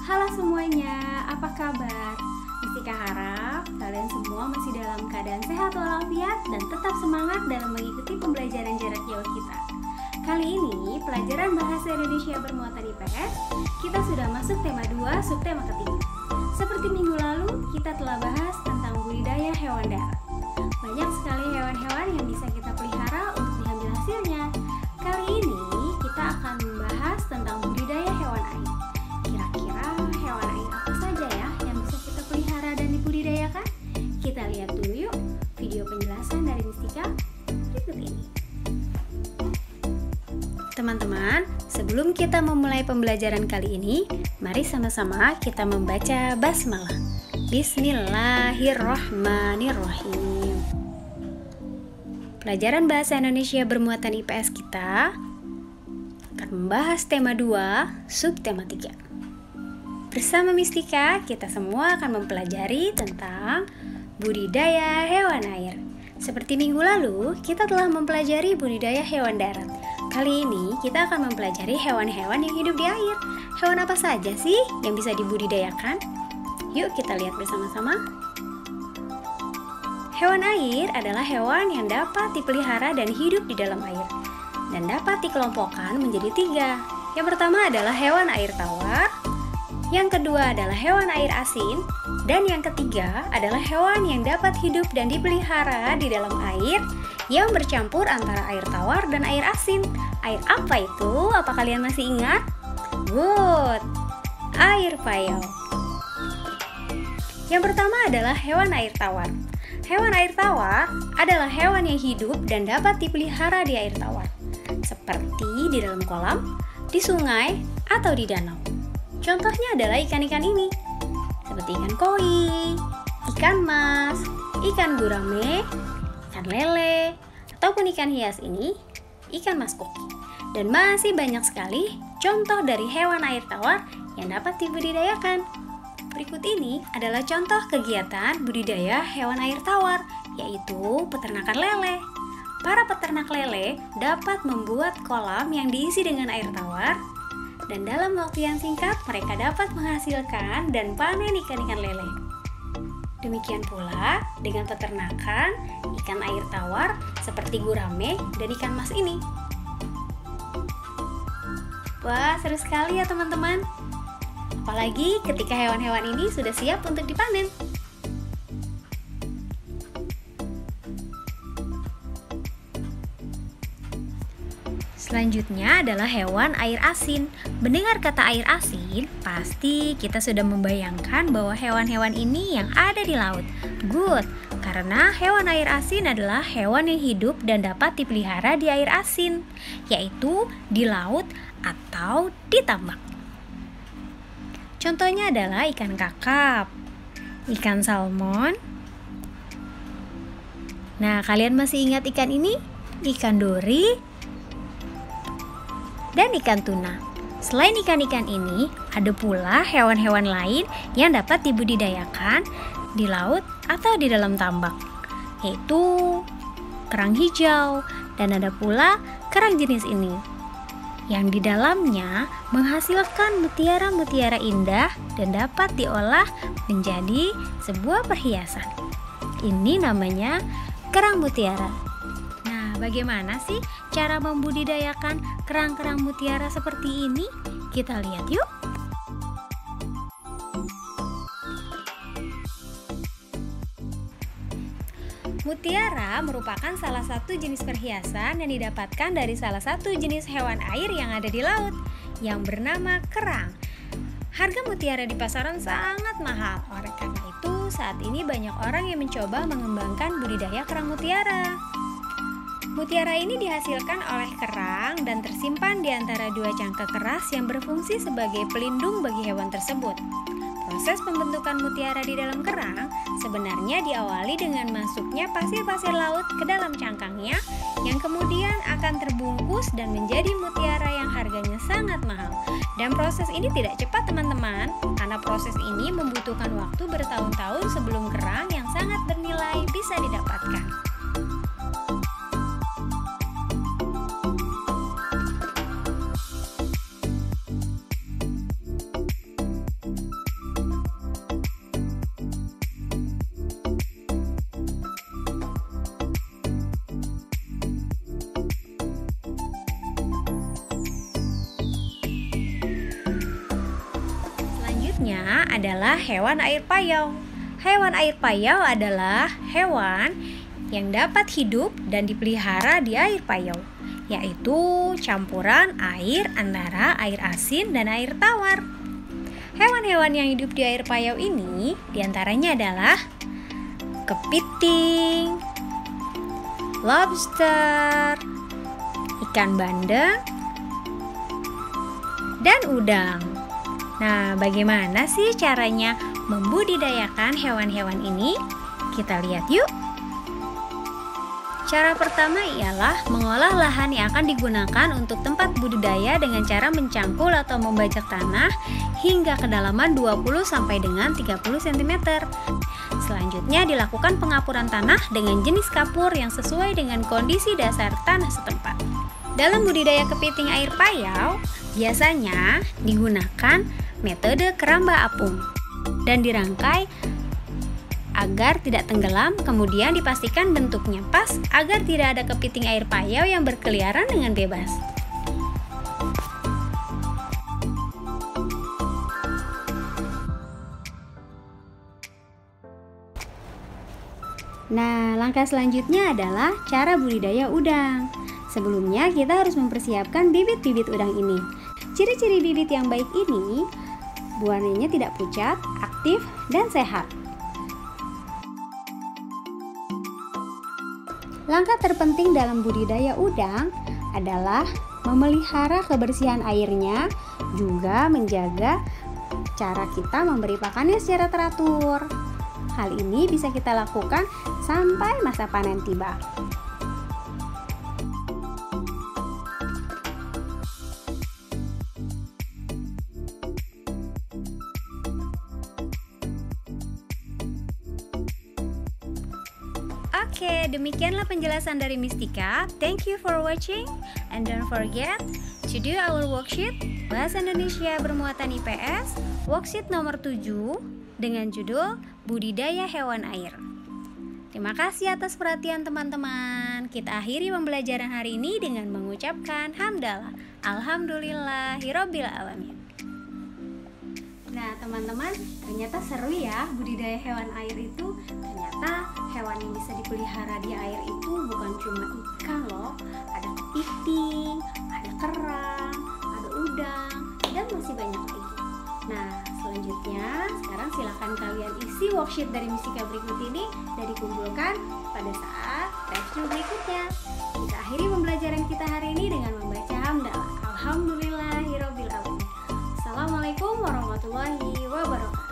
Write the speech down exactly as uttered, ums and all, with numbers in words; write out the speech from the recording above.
Halo semuanya, apa kabar? Mistika harap kalian semua masih dalam keadaan sehat walafiat dan tetap semangat dalam mengikuti pembelajaran jarak jauh kita. Kali ini, pelajaran Bahasa Indonesia bermuatan I P S, kita sudah masuk tema dua, subtema ketiga. Seperti minggu lalu, kita telah bahas tentang budidaya hewan darat. Banyak sekali hewan-hewan yang bisa kita pelihara untuk diambil hasilnya. Kali ini, kita akan membahas tentang budidaya hewan air. Kira-kira hewan air apa saja ya yang bisa kita pelihara dan dibudidayakan? Kita lihat dulu yuk video penjelasan dari Mistika berikut ini. Teman-teman, sebelum kita memulai pembelajaran kali ini, mari sama-sama kita membaca basmalah. Bismillahirrohmanirrohim. Pelajaran Bahasa Indonesia bermuatan I P S kita akan membahas tema dua, subtema tiga. Bersama Mistika, kita semua akan mempelajari tentang budidaya hewan air. Seperti minggu lalu, kita telah mempelajari budidaya hewan darat. Kali ini, kita akan mempelajari hewan-hewan yang hidup di air. Hewan apa saja sih yang bisa dibudidayakan? Yuk kita lihat bersama-sama. Hewan air adalah hewan yang dapat dipelihara dan hidup di dalam air, dan dapat dikelompokkan menjadi tiga. Yang pertama adalah hewan air tawar, yang kedua adalah hewan air asin, dan yang ketiga adalah hewan yang dapat hidup dan dipelihara di dalam air yang bercampur antara air tawar dan air asin. Air apa itu? Apa kalian masih ingat? Good! Air payau. Yang pertama adalah hewan air tawar. Hewan air tawar adalah hewan yang hidup dan dapat dipelihara di air tawar, seperti di dalam kolam, di sungai, atau di danau. Contohnya adalah ikan-ikan ini, seperti ikan koi, ikan mas, ikan gurame, ikan lele, ataupun ikan hias ini, ikan mas koki. Dan masih banyak sekali contoh dari hewan air tawar yang dapat dibudidayakan. Berikut ini adalah contoh kegiatan budidaya hewan air tawar, yaitu peternakan lele. Para peternak lele dapat membuat kolam yang diisi dengan air tawar, dan dalam waktu yang singkat mereka dapat menghasilkan dan panen ikan-ikan lele. Demikian pula dengan peternakan ikan air tawar seperti gurame dan ikan mas ini. Wah, seru sekali ya teman-teman. Apalagi ketika hewan-hewan ini sudah siap untuk dipanen. Selanjutnya adalah hewan air asin. Mendengar kata air asin, pasti kita sudah membayangkan bahwa hewan-hewan ini yang ada di laut. Good, karena hewan air asin adalah hewan yang hidup dan dapat dipelihara di air asin, yaitu di laut atau di tambak. Contohnya adalah ikan kakap, ikan salmon. Nah, kalian masih ingat ikan ini? Ikan dori dan ikan tuna. Selain ikan-ikan ini, ada pula hewan-hewan lain yang dapat dibudidayakan di laut atau di dalam tambak, yaitu kerang hijau, dan ada pula kerang jenis ini yang di dalamnya menghasilkan mutiara-mutiara indah dan dapat diolah menjadi sebuah perhiasan. Ini namanya kerang mutiara. Nah, bagaimana sih cara membudidayakan kerang-kerang mutiara seperti ini? Kita lihat yuk. Mutiara merupakan salah satu jenis perhiasan yang didapatkan dari salah satu jenis hewan air yang ada di laut, yang bernama kerang. Harga mutiara di pasaran sangat mahal. Oleh karena itu, saat ini banyak orang yang mencoba mengembangkan budidaya kerang mutiara. Mutiara ini dihasilkan oleh kerang dan tersimpan di antara dua cangkak keras yang berfungsi sebagai pelindung bagi hewan tersebut. Proses pembentukan mutiara di dalam kerang sebenarnya diawali dengan masuknya pasir-pasir laut ke dalam cangkangnya, yang kemudian akan terbungkus dan menjadi mutiara yang harganya sangat mahal. Dan proses ini tidak cepat teman-teman, karena proses ini membutuhkan waktu bertahun-tahun sebelum kerang yang sangat bernilai bisa didapatkan. selanjutnya adalah hewan air payau. Hewan air payau adalah hewan yang dapat hidup dan dipelihara di air payau, yaitu campuran air antara air asin dan air tawar. Hewan-hewan yang hidup di air payau ini diantaranya adalah kepiting, lobster, ikan bandeng, dan udang. Nah, bagaimana sih caranya membudidayakan hewan-hewan ini? Kita lihat yuk. Cara pertama ialah mengolah lahan yang akan digunakan untuk tempat budidaya dengan cara mencangkul atau membajak tanah hingga kedalaman dua puluh sampai dengan tiga puluh sentimeter. Selanjutnya dilakukan pengapuran tanah dengan jenis kapur yang sesuai dengan kondisi dasar tanah setempat. Dalam budidaya kepiting air payau, biasanya digunakan metode keramba apung dan dirangkai agar tidak tenggelam, kemudian dipastikan bentuknya pas agar tidak ada kepiting air payau yang berkeliaran dengan bebas. Nah, langkah selanjutnya adalah cara budidaya udang. Sebelumnya kita harus mempersiapkan bibit-bibit udang ini. Ciri-ciri bibit yang baik ini, warnanya tidak pucat, aktif, dan sehat. Langkah terpenting dalam budidaya udang adalah memelihara kebersihan airnya, juga menjaga cara kita memberi pakannya secara teratur. Hal ini bisa kita lakukan sampai masa panen tiba. Oke, demikianlah penjelasan dari Mistika. Thank you for watching and don't forget to do our worksheet Bahasa Indonesia bermuatan I P S worksheet nomor tujuh dengan judul Budidaya Hewan Air. Terima kasih atas perhatian teman-teman. Kita akhiri pembelajaran hari ini dengan mengucapkan hamdalah. Alhamdulillahirabbil alamin. Nah teman-teman, ternyata seru ya budidaya hewan air itu. Ternyata hewan yang bisa dipelihara di air itu bukan cuma ikan loh. Ada kepiting, ada kerang, ada udang, dan masih banyak lagi. Nah selanjutnya, sekarang silakan kalian isi worksheet dari Mistika berikut ini dan dikumpulkan pada saat review berikutnya. Kita akhiri pembelajaran kita hari ini dengan membaca hamdalah. Alhamdulillahirabbil alamin. Assalamualaikum warahmatullahi wabarakatuh.